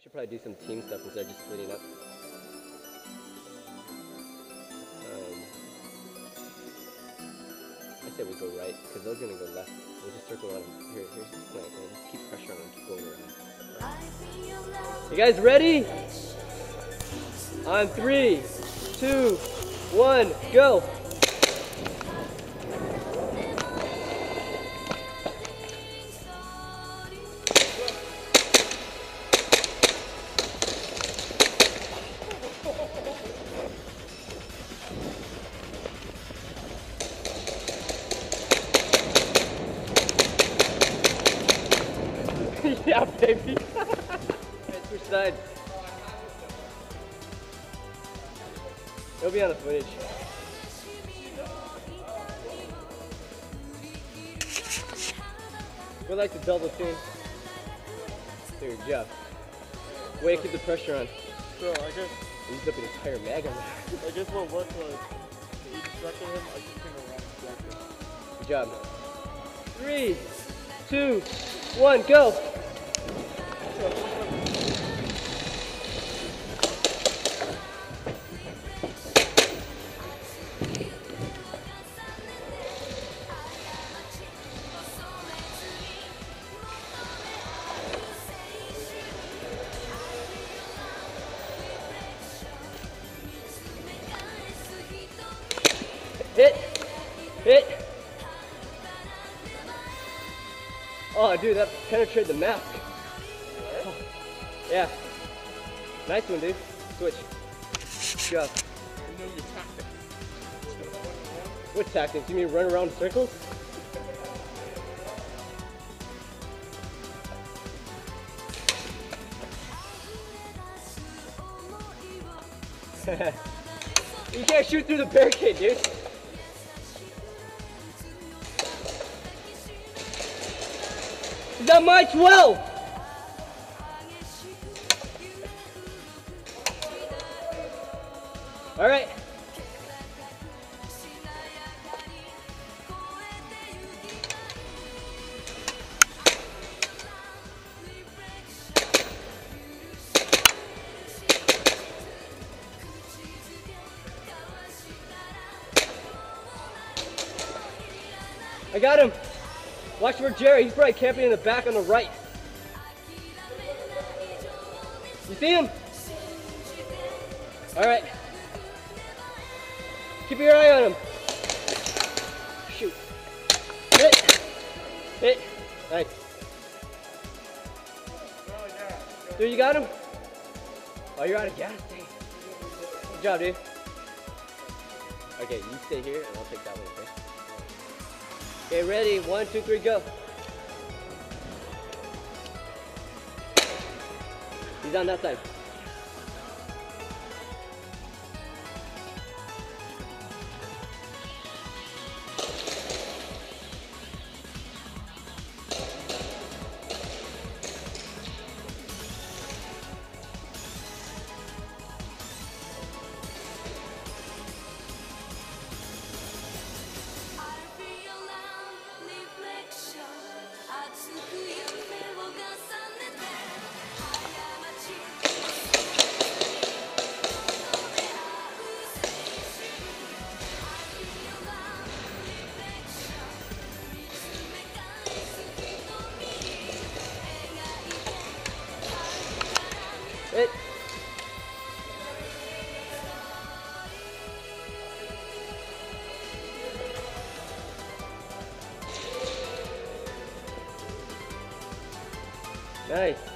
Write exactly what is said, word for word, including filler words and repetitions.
should probably do some team stuff instead of just splitting up. Um, I said we go right, because those are going to go left. We'll just circle around them. Here, here's the plan, man. Just keep pressure on them, keep going around. Right. You guys ready? On three, two, one, go! Yeah, baby. Let's switch sides. It'll be on the footage. We like to double team. Good job. Way to keep the pressure on. So I guess he's up an entire mag on there. I guess what works was you distracted him, I just came around distracted. Good job. Three, two, one, go! Hit! Hit! Oh, dude, that penetrated the mask. Oh, yeah. Nice one, dude. Switch. Good job. You know your tactics. What tactics? You mean run around in circles? You can't shoot through the barricade, dude. Is that my twelve? All right. I got him. Watch for Jerry. He's probably camping in the back on the right. You see him? All right. Keep your eye on him. Shoot. Hit. Hit. Nice. Dude, you got him? Oh, you're out of gas. Dang. Good job, dude. Okay, you stay here and I'll take that one, okay? Okay, ready? One, two, three, go. He's on that side. Hit. Nice.